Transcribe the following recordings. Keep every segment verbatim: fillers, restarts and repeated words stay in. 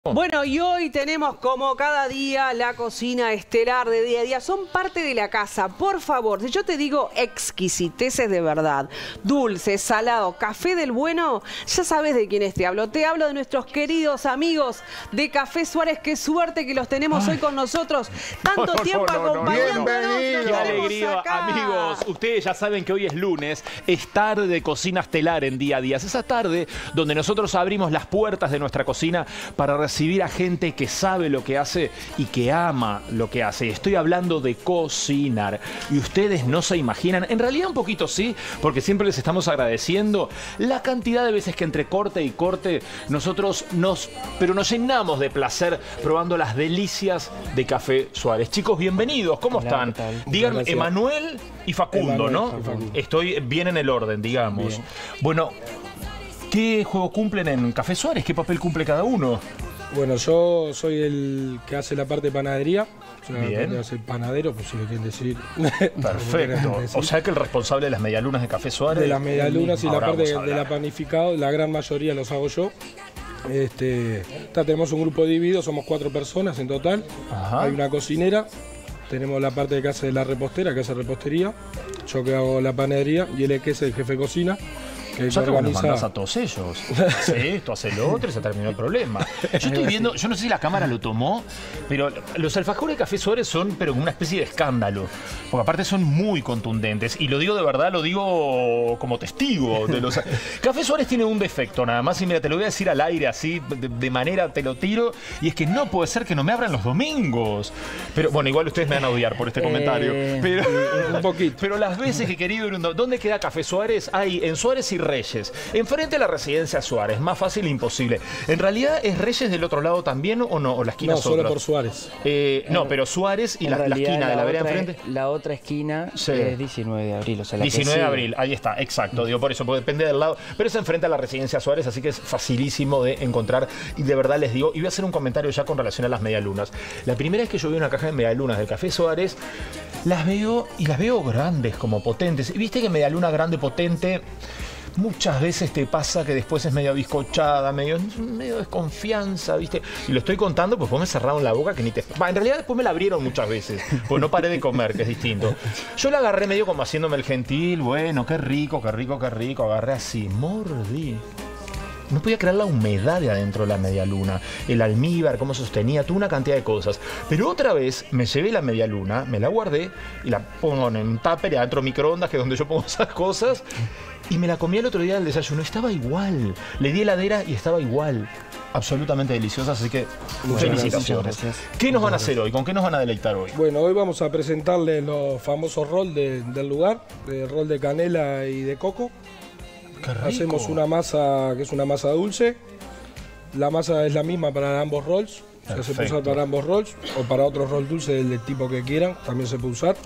Bueno, y hoy tenemos como cada día la cocina estelar de día a día. Son parte de la casa. Por favor, si yo te digo exquisiteces de verdad, dulce, salado, café del bueno, ya sabes de quiénes te hablo. Te hablo de nuestros queridos amigos de Café Suárez. Qué suerte que los tenemos Ay. hoy con nosotros. Tanto no, tiempo no, no, acompañándonos. Bienvenido. Qué alegría, acá. Amigos. Ustedes ya saben que hoy es lunes, es tarde de cocina estelar en día a día. Es esa tarde donde nosotros abrimos las puertas de nuestra cocina para recibir recibir a gente que sabe lo que hace y que ama lo que hace. Estoy hablando de cocinar. Y ustedes no se imaginan, en realidad un poquito sí, porque siempre les estamos agradeciendo la cantidad de veces que entre corte y corte nosotros nos, pero nos llenamos de placer probando las delicias de Café Suárez. Chicos, bienvenidos. ¿Cómo Hola, están? Díganme, Emanuel y Facundo, Emanuel, ¿no? Y Facundo. Estoy bien en el orden, digamos. Bien. Bueno, ¿qué juego cumplen en Café Suárez? ¿Qué papel cumple cada uno? Bueno, yo soy el que hace la parte de panadería. O sea, Bien. Hace panadero, pues si lo quieren decir. Perfecto. Decir. O sea que el responsable de las medialunas de Café Suárez. De las medialunas y la parte de, de la panificado, la gran mayoría los hago yo. Este, tenemos un grupo dividido, somos cuatro personas en total. Ajá. Hay una cocinera, tenemos la parte de que hace la repostera, que hace repostería. Yo que hago la panadería y él es que es el jefe de cocina. Que o sea que vos nos mandás a todos ellos. Hace esto, hace lo otro y se terminó el problema. Yo estoy viendo, yo no sé si la cámara lo tomó, pero los alfajores de Café Suárez son pero una especie de escándalo. Porque aparte son muy contundentes. Y lo digo de verdad, lo digo como testigo. De los... Café Suárez tiene un defecto nada más. Y mira, te lo voy a decir al aire así, de, de manera te lo tiro. Y es que no puede ser que no me abran los domingos. Pero bueno, igual ustedes me van a odiar por este eh, comentario. Pero, un poquito. Pero las veces que he querido ir, ¿dónde queda Café Suárez? Hay en Suárez y Reyes, enfrente a la residencia Suárez, más fácil imposible. ¿En realidad es Reyes del otro lado también o no? ¿O la esquina no, es solo otra? por Suárez. Eh, no, pero Suárez y la, la esquina de la vereda enfrente. La otra esquina sí. es diecinueve de abril. O sea, la diecinueve de abril, ahí está, exacto. Digo por eso, porque depende del lado. Pero es enfrente a la residencia Suárez, así que es facilísimo de encontrar. Y de verdad les digo, y voy a hacer un comentario ya con relación a las medialunas. La primera vez que yo vi una caja de medialunas del Café Suárez, las veo y las veo grandes, como potentes. Y viste que medialuna grande, potente, muchas veces te pasa que después es medio bizcochada, medio, medio desconfianza, ¿viste? Y lo estoy contando, pues vos me cerraron la boca que ni te... Bah, en realidad después me la abrieron muchas veces, pues no paré de comer, que es distinto. Yo la agarré medio como haciéndome el gentil, bueno, qué rico, qué rico, qué rico, agarré así, mordí. No podía creer la humedad de adentro de la medialuna, el almíbar, cómo sostenía, toda una cantidad de cosas. Pero otra vez me llevé la medialuna, me la guardé y la pongo en un tupper y adentro microondas, que es donde yo pongo esas cosas. Y me la comí el otro día del desayuno. Estaba igual. Le di heladera y estaba igual. Absolutamente deliciosa, así que muchas felicitaciones. ¿Qué nos van a hacer hoy? ¿Con qué nos van a deleitar hoy? Bueno, hoy vamos a presentarles los famosos rolls de, del lugar, de rol de canela y de coco. Qué rico. Hacemos una masa que es una masa dulce. La masa es la misma para ambos rolls. O sea, se puede usar para ambos rolls o para otros rolls dulces del, del tipo que quieran, también se puede usar.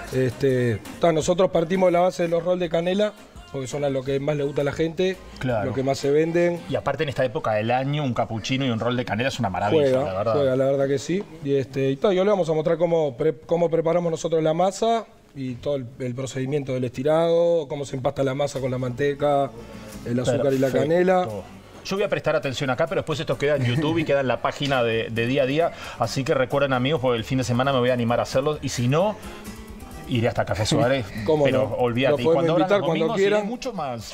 Este, nosotros partimos de la base de los rolls de canela, porque son a lo que más le gusta a la gente, claro, lo que más se venden. Y aparte en esta época del año, un capuchino y un rol de canela es una maravilla, juega, la verdad. Juega, la verdad que sí. Y este, y todo, yo le vamos a mostrar cómo, pre, cómo preparamos nosotros la masa y todo el, el procedimiento del estirado, cómo se empasta la masa con la manteca, el azúcar Perfecto. y la canela. Yo voy a prestar atención acá, pero después esto queda en YouTube y queda en la página de, de día a día. Así que recuerden, amigos, porque el fin de semana me voy a animar a hacerlo. Y si no, iré hasta Café Suárez, pero no? olvídate. Lo podemos invitar cuando quieran. Mucho más.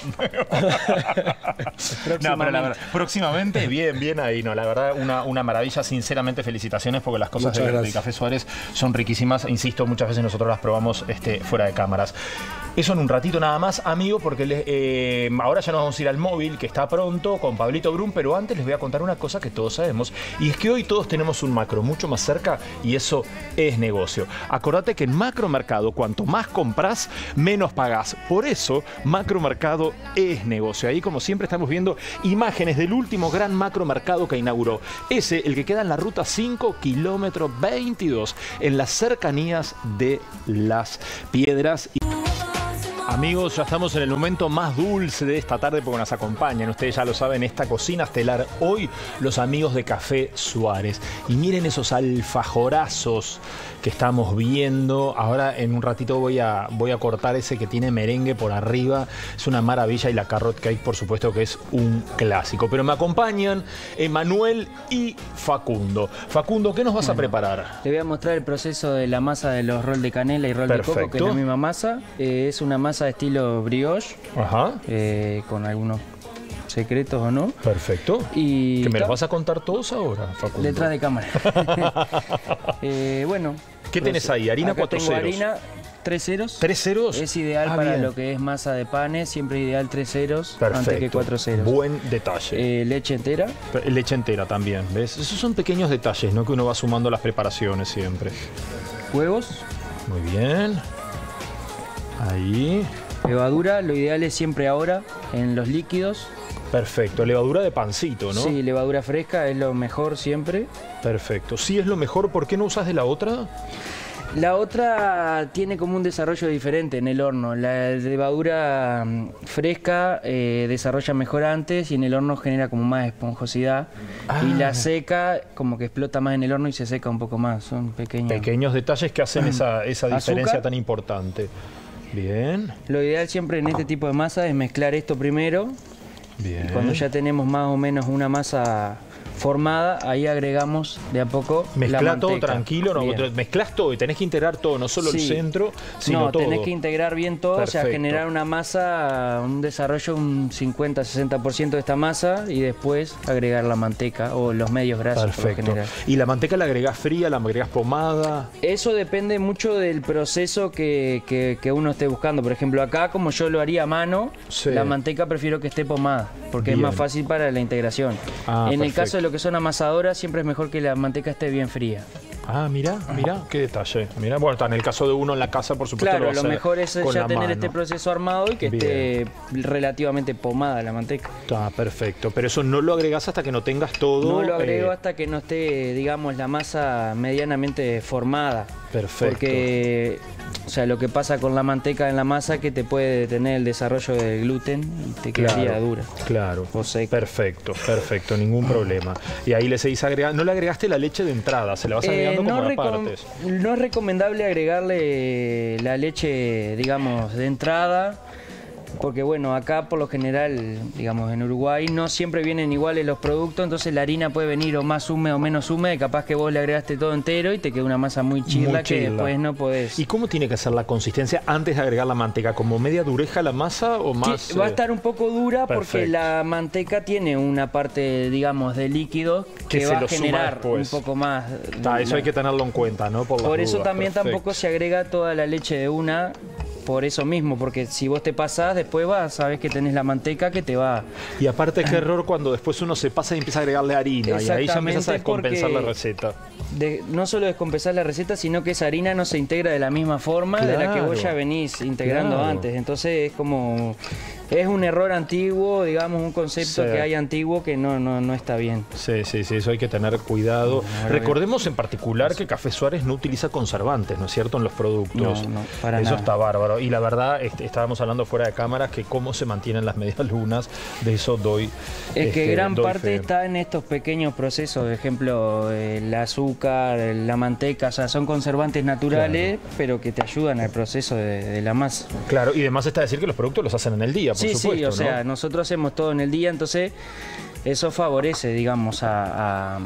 No, pero la verdad, próximamente, bien, bien ahí. No, la verdad, una, una maravilla. Sinceramente, felicitaciones porque las cosas de, de Café Suárez son riquísimas. Insisto, muchas veces nosotros las probamos este, fuera de cámaras. Eso en un ratito nada más, amigo, porque les, eh, ahora ya nos vamos a ir al móvil, que está pronto, con Pablito Brum, pero antes les voy a contar una cosa que todos sabemos, y es que hoy todos tenemos un macro mucho más cerca, y eso es negocio. Acordate que en Macromercado, cuanto más compras, menos pagás. Por eso, Macromercado es negocio. Ahí, como siempre, estamos viendo imágenes del último gran Macromercado que inauguró. Ese, el que queda en la ruta cinco, kilómetro veintidós, en las cercanías de Las Piedras. Y Amigos, ya estamos en el momento más dulce de esta tarde porque nos acompañan, ustedes ya lo saben, esta cocina estelar. Hoy los amigos de Café Suárez. Y miren esos alfajorazos que estamos viendo. Ahora en un ratito voy a, voy a cortar ese que tiene merengue por arriba. Es una maravilla. Y la carrot cake, por supuesto, que es un clásico. Pero me acompañan Emanuel y Facundo. Facundo, ¿qué nos vas bueno, a preparar? Te voy a mostrar el proceso de la masa de los roll de canela y roll Perfecto. de coco, que es la misma masa. Eh, es una masa de estilo brioche, Ajá. Eh, con algunos secretos o no. Perfecto. Y ¿Que me los vas a contar todos ahora, Facundo? Detrás de cámara. eh, bueno. ¿Qué tenés ahí? Harina acá cuatro tengo ceros. harina tres ceros. ¿Tres ceros? Es ideal ah, para bien. lo que es masa de panes, siempre ideal tres ceros Perfecto. antes que cuatro ceros. Buen detalle. Eh, leche entera. Leche entera también, ¿ves? Esos son pequeños detalles, ¿no? Que uno va sumando a las preparaciones siempre. Huevos. Muy bien. Ahí. Levadura, lo ideal es siempre ahora en los líquidos. Perfecto, levadura de pancito, ¿no? Sí, levadura fresca es lo mejor siempre. Perfecto, sí es lo mejor, ¿por qué no usas de la otra? La otra tiene como un desarrollo diferente en el horno. La levadura fresca eh, desarrolla mejor antes y en el horno genera como más esponjosidad. Ah. Y la seca como que explota más en el horno y se seca un poco más. Son pequeños... Pequeños detalles que hacen esa, esa diferencia Azúcar. tan importante. Bien. Lo ideal siempre en este tipo de masa es mezclar esto primero. Bien. Y cuando ya tenemos más o menos una masa formada, ahí agregamos de a poco Mezcla la todo manteca. tranquilo, no, mezclas todo y tenés que integrar todo, no solo sí. el centro, sino no, todo. No, tenés que integrar bien todo, Perfecto. o sea, generar una masa, un desarrollo, un cincuenta a sesenta por ciento de esta masa y después agregar la manteca o los medios grasos. Perfecto. Por lo general. ¿Y la manteca la agregás fría, la agregás pomada? Eso depende mucho del proceso que, que, que uno esté buscando. Por ejemplo, acá, como yo lo haría a mano, sí. la manteca prefiero que esté pomada, porque bien. es más fácil para la integración. Ah, en perfecto. el caso de lo que son amasadoras, siempre es mejor que la manteca esté bien fría. Ah, mira, mira, qué detalle. Mira, bueno, está en el caso de uno en la casa, por supuesto. Claro, lo, va lo a hacer mejor es ya tener mano. este proceso armado y que bien. esté relativamente pomada la manteca. Está perfecto, pero eso no lo agregás hasta que no tengas todo. No lo agrego eh... hasta que no esté, digamos, la masa medianamente formada. Perfecto. Porque, o sea, lo que pasa con la manteca en la masa que te puede detener el desarrollo del gluten y te quedaría claro, dura. Claro. O seca. Perfecto, perfecto, ningún problema. Y ahí le seguís agregando. ¿No le agregaste la leche de entrada? ¿Se la vas agregando eh, no como partes? No es recomendable agregarle la leche, digamos, de entrada. Porque bueno, acá por lo general, digamos en Uruguay, no siempre vienen iguales los productos, entonces la harina puede venir o más húmeda o menos húmeda, y capaz que vos le agregaste todo entero y te queda una masa muy chirla, muy chirla. que después no podés. ¿Y cómo tiene que ser la consistencia antes de agregar la manteca? ¿Como media dureja la masa o más? Va a estar un poco dura. Perfecto. Porque la manteca tiene una parte, digamos, de líquido que, que va a generar un poco más. Ta, eso la... hay que tenerlo en cuenta, ¿no? Por, por eso dudas. también Perfecto. tampoco se agrega toda la leche de una. Por eso mismo, porque si vos te pasás, después vas, sabés que tenés la manteca que te va... Y aparte, qué error cuando después uno se pasa y empieza a agregarle harina, y ahí ya empiezas a descompensar la receta. De, no solo descompensar la receta, sino que esa harina no se integra de la misma forma claro, de la que vos ya venís integrando claro. antes. Entonces es como... Es un error antiguo, digamos, un concepto sí. que hay antiguo que no, no, no está bien. Sí, sí, sí, eso hay que tener cuidado. No, Recordemos en particular que Café Suárez no utiliza conservantes, ¿no es cierto?, en los productos. No, no, para Eso nada. está bárbaro. Y la verdad, este, estábamos hablando fuera de cámaras que cómo se mantienen las medias lunas, de eso doy Es este, que gran doy parte fe. está en estos pequeños procesos, por ejemplo, el azúcar, la manteca, o sea, son conservantes naturales, claro. pero que te ayudan al proceso de, de la masa. Claro, y además está decir que los productos los hacen en el día, por sí, supuesto. Sí, o ¿no? sea, nosotros hacemos todo en el día, entonces eso favorece, digamos, a... a...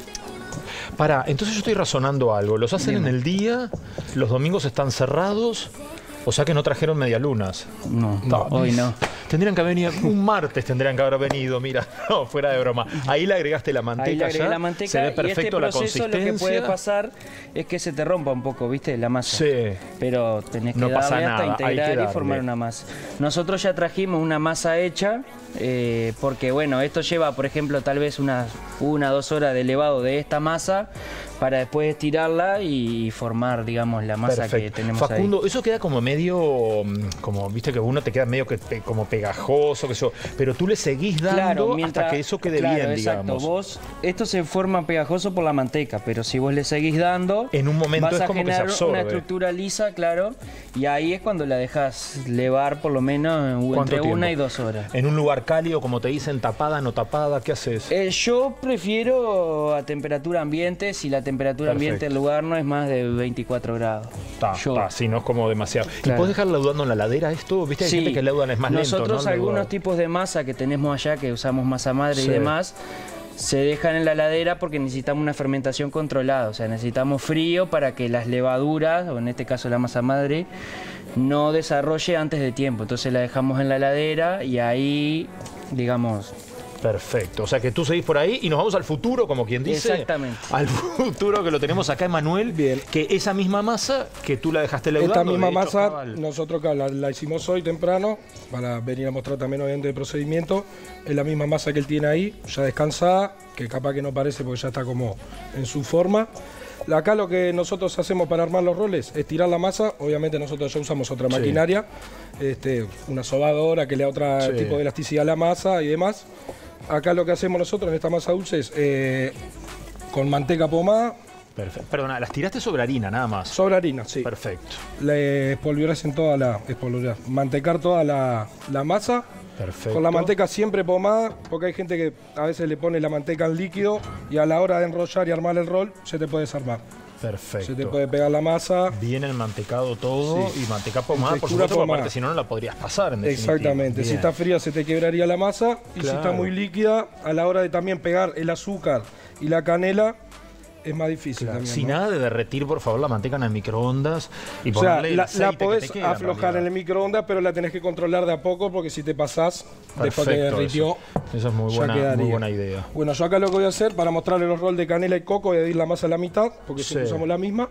Pará, entonces yo estoy razonando algo. ¿Los hacen Dime. en el día? ¿Los domingos están cerrados? O sea que no trajeron medialunas. No, no, hoy no. Tendrían que haber venido, un martes tendrían que haber venido, mira, no, fuera de broma. Ahí le agregaste la manteca. Ahí le agregué ya, la manteca se ve perfecto y este la proceso consistencia. Lo que puede pasar es que se te rompa un poco, ¿viste? La masa. Sí. Pero tenés que no darle pasa hasta nada. integrar y formar una masa. Nosotros ya trajimos una masa hecha, eh, porque bueno, esto lleva, por ejemplo, tal vez unas una, dos horas de elevado de esta masa, para después estirarla y formar, digamos, la masa Perfecto. que tenemos Facundo, ahí. eso queda como medio, como viste que uno te queda medio que pe- como pegajoso, que eso, pero tú le seguís dando Claro, mientras, hasta que eso quede claro, bien, exacto. digamos. Vos, esto se forma pegajoso por la manteca, pero si vos le seguís dando, En un momento vas es a como que se generar absorbe. una estructura lisa, claro, y ahí es cuando la dejas levar por lo menos ¿Cuánto entre una tiempo? y dos horas. En un lugar cálido, como te dicen, tapada, no tapada, ¿qué haces? Eh, yo prefiero a temperatura ambiente, si la temperatura Perfecto. ambiente del lugar no es más de veinticuatro grados. Ta, Yo- ta, sí, no es como demasiado. ¿Y Claro. puedes dejar laudando en la ladera esto? ¿Viste? Hay Sí. gente que laudan es más Nosotros lento, ¿no? algunos Laudar. tipos de masa que tenemos allá, que usamos masa madre Sí. y demás, se dejan en la heladera porque necesitamos una fermentación controlada, o sea, necesitamos frío para que las levaduras, o en este caso la masa madre, no desarrolle antes de tiempo. Entonces la dejamos en la heladera y ahí, digamos, Perfecto. O sea que tú seguís por ahí y nos vamos al futuro, como quien dice. Exactamente. Al futuro que lo tenemos acá, Emanuel. Bien. Que esa misma masa que tú la dejaste leudando. Esta misma de hecho, masa, cabal. nosotros acá la, la hicimos hoy temprano, para venir a mostrar también obviamente el procedimiento. Es la misma masa que él tiene ahí, ya descansada, que capaz que no parece porque ya está como en su forma. Acá lo que nosotros hacemos para armar los roles es tirar la masa. Obviamente nosotros ya usamos otra Sí. maquinaria, este, una sobadora que le da otro Sí. tipo de elasticidad a la masa y demás. Acá lo que hacemos nosotros en esta masa dulce es eh, con manteca pomada, Perfecto. Perdona, las tiraste sobre harina, nada más. sobre harina, sí. Perfecto. Le espolvoreas en toda la. espolvorear, mantecar toda la, la masa. Perfecto. Con la manteca siempre pomada, porque hay gente que a veces le pone la manteca en líquido y a la hora de enrollar y armar el rol se te puede desarmar. Perfecto. Se te puede pegar la masa. Viene el mantecado todo Sí. y manteca pomada, por Textura supuesto, porque pomada. aparte si no, no la podrías pasar en definitiva. Exactamente. Si Bien. está fría se te quebraría la masa y si Claro. está muy líquida, a la hora de también pegar el azúcar y la canela, es más difícil Claro, también. sin ¿no? nada de derretir, por favor, la manteca en el microondas y O sea, ponerle el la, aceite la que te podés queda, aflojar en realidad. el microondas, pero la tenés que controlar de a poco porque si te pasás, después que Perfecto, derritió, eso. Eso es muy ya buena, muy quedaría. buena idea. Bueno, yo acá lo que voy a hacer para mostrarle los roles de canela y coco, voy a dividir la masa a la mitad, porque Sí. siempre usamos la misma.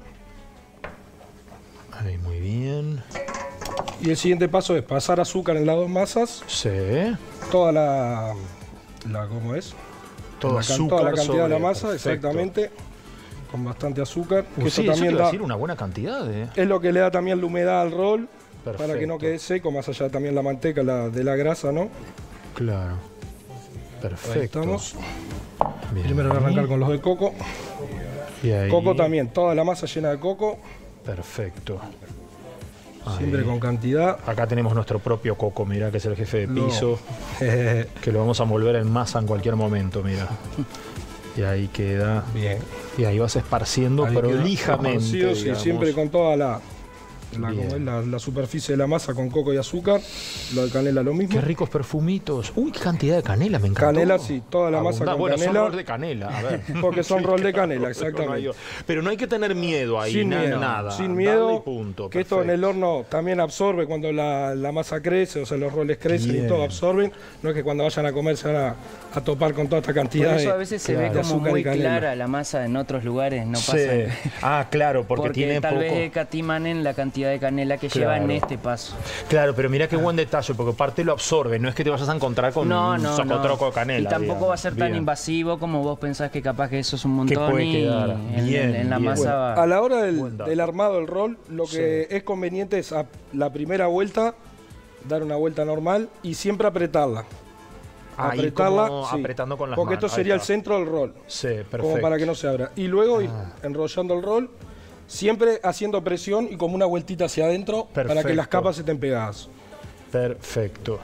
Ahí, muy bien. Y el siguiente paso es pasar azúcar en las dos masas, Sí. toda la, la ¿cómo es? Todo la, can- azúcar toda la cantidad de la sobre- masa, perfecto. exactamente, con bastante azúcar. Uy, que sí, eso eso también quiero da, decir, una buena cantidad, ¿eh? es lo que le da también la humedad al rol, para que Perfecto. no quede seco, más allá también la manteca la, de la grasa, ¿no? Claro. Ahí Perfecto. estamos. Bien. Primero voy a arrancar con los de coco. Y ahí. Coco también, toda la masa llena de coco, Perfecto. Ahí. siempre con cantidad. Acá tenemos nuestro propio coco, mira, que es el jefe de No. piso, que lo vamos a envolver en masa en cualquier momento, mira. Y ahí queda. Bien. Y ahí vas esparciendo Ahí queda prolijamente. esparcido, sí, digamos. siempre con toda la, la, Bien. como es, la- la superficie de la masa con coco y azúcar. Lo de canela lo mismo. Qué ricos perfumitos. Uy, qué cantidad de canela, me encantó. Canela, sí, toda la masa Abundante. con bueno, canela. son rol de canela, a ver. Porque son rol de canela, No hay- exactamente. Pero no hay que tener miedo ahí, Sin na- miedo, nada. sin Darle miedo, y punto. que esto en el horno también absorbe cuando la, la masa crece, o sea, los roles crecen Bien. y todo absorben. No es que cuando vayan a comer se van a, a topar con toda esta por cantidad eso de, a veces se claro. ve de como azúcar y muy canela. clara la masa en otros lugares, no Sí. pasa. Ah, claro, porque, Porque, tiene tal poco. vez catiman en la cantidad de canela que lleva en Claro. este paso. Claro, pero mira qué buen detalle, porque parte lo absorbe, no es que te vayas a encontrar con No, un no, socotroco no. de canela. Y tampoco digamos. va a ser tan Bien. invasivo como vos pensás que capaz que eso es un montón puede y quedar. en, Bien, en la bien. masa Bueno, va. a la hora Buen del, dato. del armado del rol, lo que es conveniente es a la primera vuelta, dar una vuelta normal y siempre apretarla. Ahí apretarla, como sí, apretando con las porque manos. esto Ahí sería el está. centro del rol, Sí, perfecto. como para que no se abra. Y luego ir enrollando el rol, siempre haciendo presión y como una vueltita hacia adentro para que las Perfecto. capas estén pegadas. Perfecto.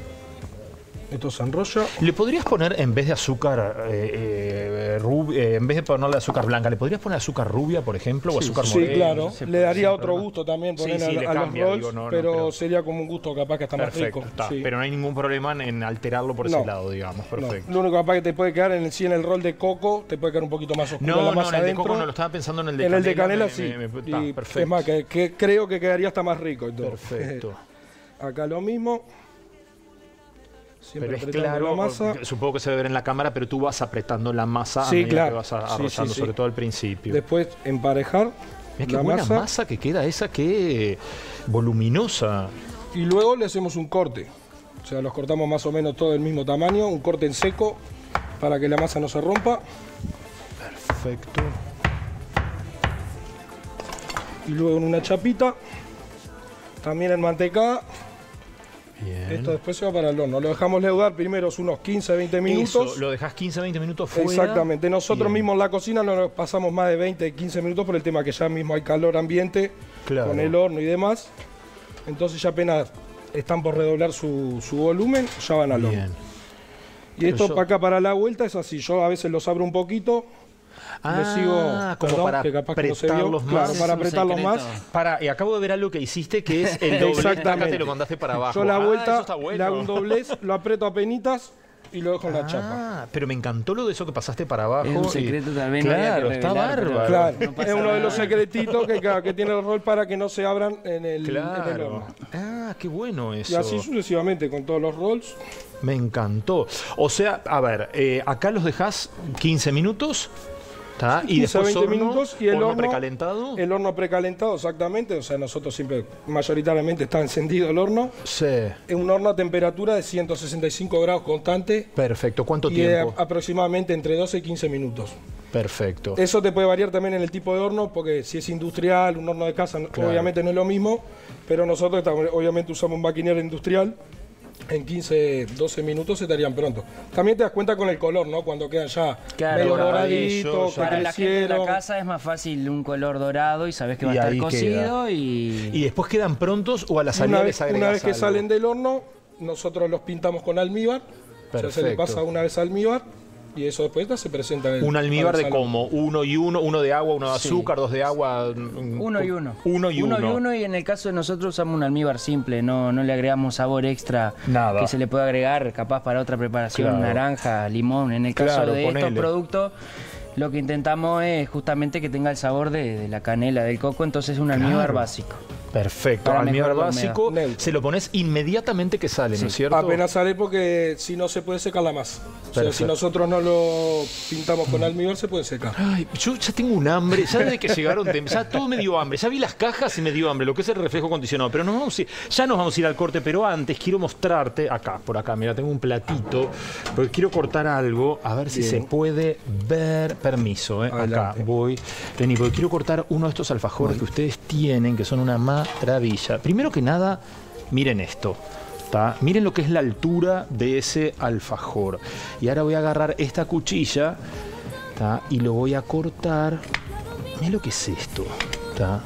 Esto se enrolla. ¿Le podrías poner, en vez de azúcar eh, eh, rub- eh, en vez de ponerle azúcar blanca, ¿le podrías poner azúcar rubia, por ejemplo, o azúcar Sí, morena? claro. Se Le puede, daría sin otro problema. gusto también Sí, poner sí, a, le a cambia, los rolls, digo, no, no, pero, pero- sería como un gusto capaz que está más Perfecto, rico. está. Sí. Pero no hay ningún problema en, en alterarlo por ese No. lado, digamos. No, Perfecto. lo único capaz que te puede quedar en el, sí, en el rol de coco, te puede quedar un poquito más oscuro No, la no, masa en el de adentro. coco no lo estaba pensando en el de en canela. el de canela me- sí. me- me- está, Y perfecto. es más, que, que creo que quedaría hasta más rico y todo. Perfecto. Acá lo mismo. Siempre Pero es apretando claro, la masa. supongo que se debe ver en la cámara, pero tú vas apretando la masa Sí, a medida claro. que vas a- Sí, sí, arrollando, sí. sobre todo al principio. Después emparejar Mira qué la buena masa, masa. que queda esa, que voluminosa. y luego le hacemos un corte. O sea, los cortamos más o menos todo del mismo tamaño, un corte en seco para que la masa no se rompa. Perfecto. y luego en una chapita, también en mantecada. Bien. Esto después se va para el horno. Lo dejamos leudar primero unos quince a veinte minutos. Eso, lo dejas quince a veinte minutos fuera. Exactamente. Nosotros Bien. mismos en la cocina no nos pasamos más de veinte a quince minutos por el tema que ya mismo hay calor ambiente Claro. con el horno y demás. Entonces ya apenas están por redoblar su, su volumen, ya van al horno. Bien. Y esto yo- para acá, para la vuelta, es así. Yo a veces los abro un poquito. Ah, les sigo, como perdón, para que capaz que no se vio. apretarlos más. Claro, Ese para es un apretarlos más. secreto. Para, y acabo de ver algo que hiciste que es el doblez. Exactamente. Acá te lo mandaste para abajo. Yo la Ah, vuelta eso está bueno. le hago un doblez, lo aprieto a penitas y lo dejo en la Ah, chapa. pero me encantó lo de eso que pasaste para abajo. Es un y- secreto también, no había que Claro, está revelar, pero- bárbaro. Claro, no pasa es uno de los nada. secretitos que, que tiene el rol para que no se abran en el, en el Claro. horno. Ah, qué bueno eso. Y así sucesivamente con todos los rolls. Me encantó. O sea, a ver, eh, acá los dejas quince minutos. ¿tá? Y quince a después veinte horno, minutos y el horno horno precalentado. El horno precalentado, exactamente. O sea, nosotros siempre, mayoritariamente está encendido el horno. Sí. Es un horno a temperatura de ciento sesenta y cinco grados constante Perfecto. ¿Cuánto y eh, tiempo? aproximadamente entre doce y quince minutos. Perfecto. Eso te puede variar también en el tipo de horno, porque si es industrial, un horno de casa, Claro. obviamente no es lo mismo, pero nosotros estamos- obviamente usamos un maquinero industrial. En quince, doce minutos se estarían pronto. También te das cuenta con el color, ¿no? Cuando quedan ya Claro, medio doradillo, doraditos, ya. que Para la gente de la crecieron. casa es más fácil un color dorado y sabes que va Y a estar ahí cocido y... ¿Y después quedan prontos o a la Y salida una les vez, agregás una vez que algo? salen del horno, nosotros los pintamos con almíbar. O sea, se le Perfecto. pasa una vez almíbar y eso después se presenta en el Un almíbar para de el salón. como uno y uno, uno de agua, uno de Sí. azúcar, dos de agua. mm, Uno y uno. Uno y uno. y uno y en el caso de nosotros usamos un almíbar simple, no, no le agregamos sabor extra Nada. que se le puede agregar capaz para otra preparación, Claro. naranja, limón. En el caso Claro, de estos ponele. productos lo que intentamos es justamente que tenga el sabor de, de la canela, del coco, entonces un almíbar Claro. básico. Perfecto. Para Almíbar mejorar la básico. humedad. Se lo pones inmediatamente que sale, ¿no es cierto? Apenas sale porque si no se puede secar la masa. O sea, Perfecto. si nosotros no lo pintamos con almíbar se puede secar. Ay, yo ya tengo un hambre, ya desde que llegaron, tem- ya todo me dio hambre, ya vi las cajas y me dio hambre, lo que es el reflejo condicionado, pero nos vamos a ir- ya nos vamos a ir al corte, pero antes quiero mostrarte, acá, por acá, mira, tengo un platito, porque quiero cortar algo, a ver si Bien. se puede ver, permiso, eh, acá Adelante. voy, vení, porque quiero cortar uno de estos alfajores que ustedes tienen, que son una maravilla. Primero que nada, miren esto. ¿tá? Miren lo que es la altura de ese alfajor. Y ahora voy a agarrar esta cuchilla, ¿tá? Y lo voy a cortar. Miren lo que es esto. ¿tá?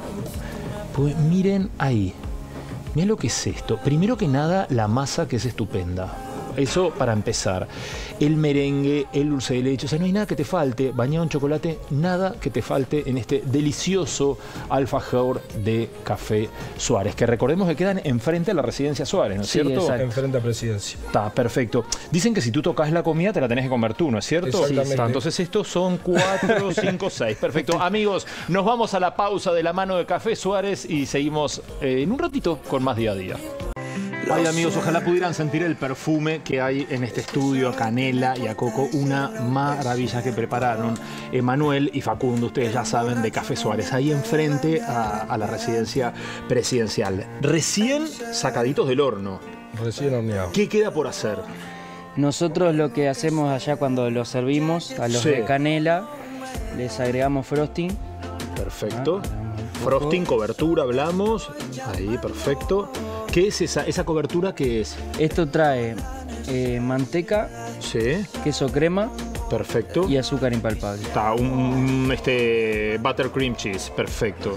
Pues miren ahí. Miren lo que es esto. Primero que nada, la masa, que es estupenda. Eso para empezar. El merengue, el dulce de leche, o sea, no hay nada que te falte, bañado en chocolate, nada que te falte en este delicioso alfajor de Café Suárez, que recordemos que quedan enfrente a la Residencia Suárez, ¿no es Sí, cierto? exacto. Enfrente a presidencia. Está perfecto. Dicen que si tú tocas la comida te la tenés que comer tú, ¿no es cierto? Exactamente. Está, entonces estos son cuatro, cinco, seis. Perfecto. Amigos, nos vamos a la pausa de la mano de Café Suárez y seguimos eh, en un ratito con más día a día. Ay, amigos, ojalá pudieran sentir el perfume que hay en este estudio, a canela y a coco, una maravilla que prepararon Emanuel y Facundo, ustedes ya saben, de Café Suárez, ahí enfrente a, a la residencia presidencial. Recién sacaditos del horno. Recién horneado. ¿Qué queda por hacer? Nosotros lo que hacemos allá cuando los servimos, a los Sí. de canela, les agregamos frosting. Perfecto. Ah, un poco. Frosting, cobertura, hablamos. Ahí, perfecto. ¿Qué es esa, esa cobertura? ¿Qué es? Esto trae eh, manteca, Sí, queso crema perfecto. y azúcar impalpable. Está un, un, este butter cream cheese, perfecto.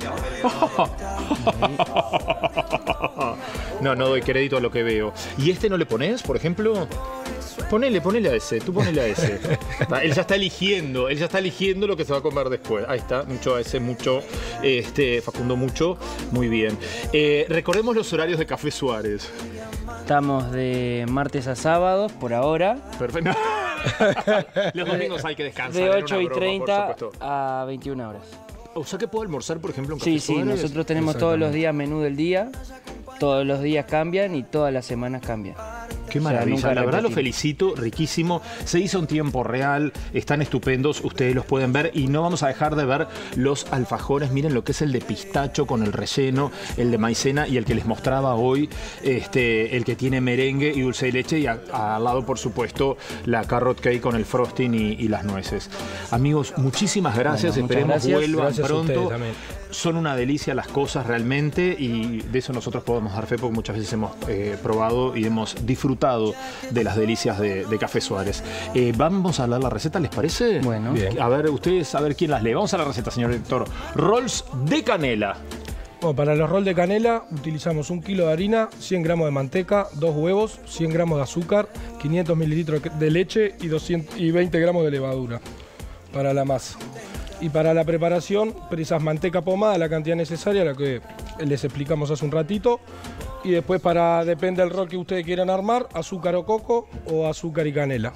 No, no doy crédito a lo que veo. ¿Y este no le pones, por ejemplo? Ponele, ponele a ese, tú ponele a ese. Está, él ya está eligiendo, él ya está eligiendo lo que se va a comer después. Ahí está, mucho a ese, mucho, este, Facundo, mucho, muy bien. Eh, recordemos los horarios de Café Suárez. Estamos de martes a sábados por ahora, Perfecto. Los domingos hay que descansar. de era una ocho y broma, treinta por supuesto. a veintiuna horas. O sea que puedo almorzar, por ejemplo, en Café Sí, sí, Suárez. nosotros tenemos todos los días menú del día, todos los días cambian y todas las semanas cambian. Qué O sea, maravilla, nunca la verdad lo repetir. felicito, riquísimo. Se hizo en tiempo real, están estupendos, ustedes los pueden ver y no vamos a dejar de ver los alfajores. Miren lo que es el de pistacho con el relleno, el de maicena y el que les mostraba hoy, este, el que tiene merengue y dulce de leche y a- al lado, por supuesto, la carrot cake con el frosting y, y las nueces. Amigos, muchísimas gracias, Bueno, muchas esperemos gracias. vuelvan Gracias a pronto. ustedes también. Son una delicia las cosas realmente y de eso nosotros podemos dar fe porque muchas veces hemos eh, probado y hemos disfrutado de las delicias de, de Café Suárez. Eh, vamos a leer la receta, ¿les parece? Bueno. Bien. A ver, ustedes, a ver quién las lee. Vamos a la receta, señor director. Rolls de canela. Bueno, para los rolls de canela utilizamos un kilo de harina, cien gramos de manteca, dos huevos, cien gramos de azúcar, quinientos mililitros de leche y, doscientos y veinte gramos de levadura para la masa. Y para la preparación, precisas manteca pomada, la cantidad necesaria, la que les explicamos hace un ratito. Y después, para depende del roll que ustedes quieran armar, azúcar o coco o azúcar y canela.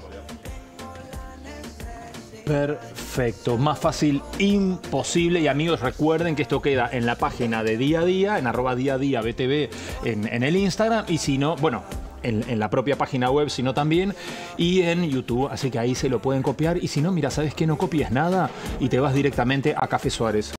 Perfecto, más fácil imposible. Y amigos, recuerden que esto queda en la página de Día a Día, en arroba día a día B T V en, en el Instagram. Y si no, bueno, en, en la propia página web, sino también, y en YouTube. Así que ahí se lo pueden copiar. Y si no, mira, ¿sabes qué? No copies nada y te vas directamente a Café Suárez.